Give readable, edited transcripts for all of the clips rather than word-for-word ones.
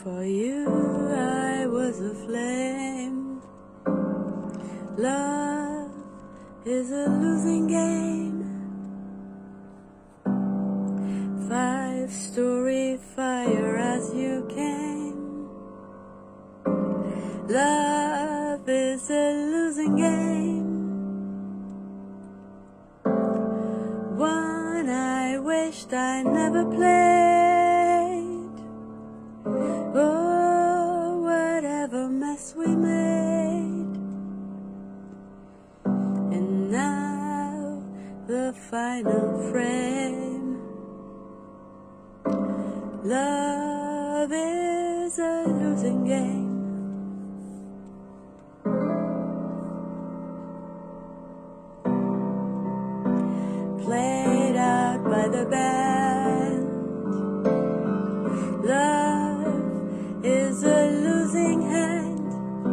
For you I was a flame. Love is a losing game. 5-story fire as you came. Love is a losing game. One I wished I never played. Oh, whatever mess we made. And now the final frame. Love is a losing game. Played out by the band. Love is a losing hand.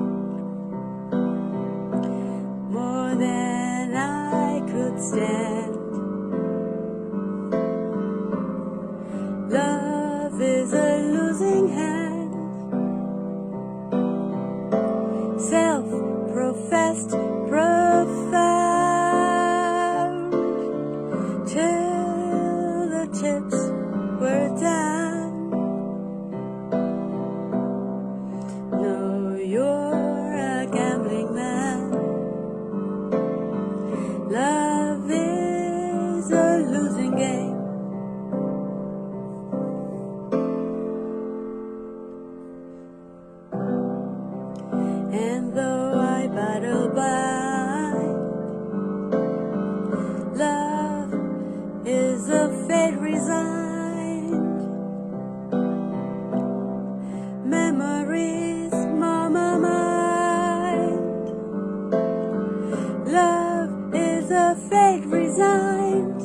More than I could stand. Love is a losing hand. Self-professed profound, till the chips were down. No, you're a gambling man. Love is a losing game. And though I battle blind, love is a fate resigned. Memories mar my mind. Love is a fate resigned.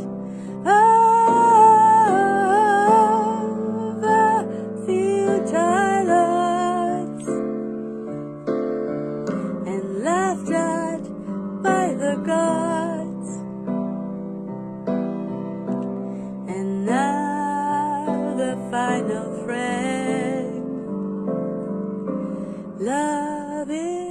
Of a futile odds, and laughed at by the gods. And now the final frame. Love is